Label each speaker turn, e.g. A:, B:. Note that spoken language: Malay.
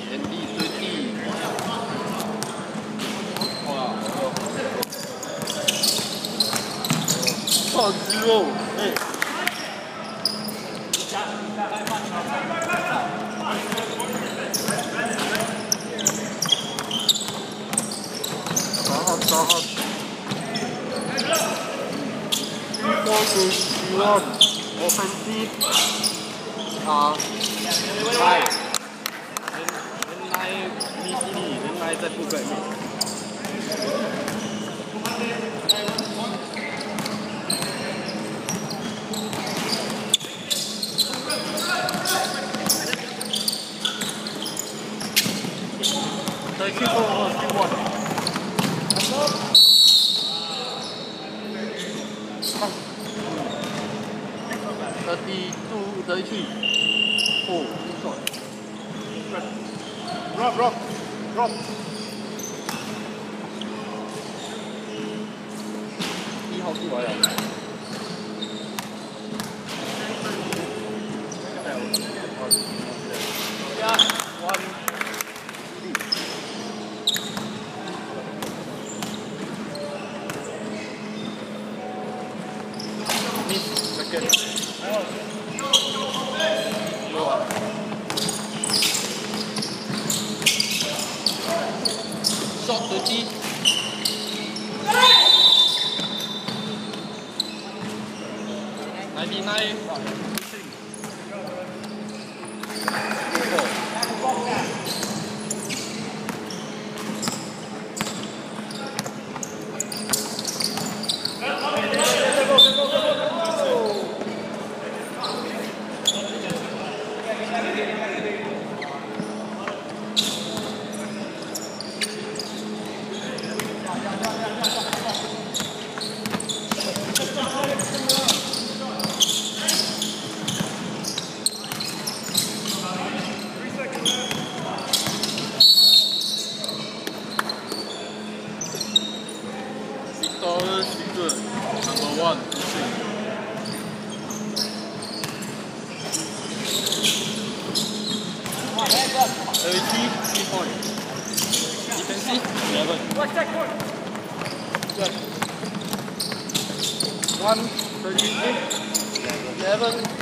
A: Andy 30. Wow. 0. Hey. Tahan. 4-1. Offensive. Right. Đến nay Mini, đến nay rất vui vẻ. Tới khi cô Q1. 32, 33. Oh, shot. Drop.1號邊位啊？Shot 30. Nine. Victor, number 1, pushing. Three points. Defensive, 11. Good. 1, 38, 11.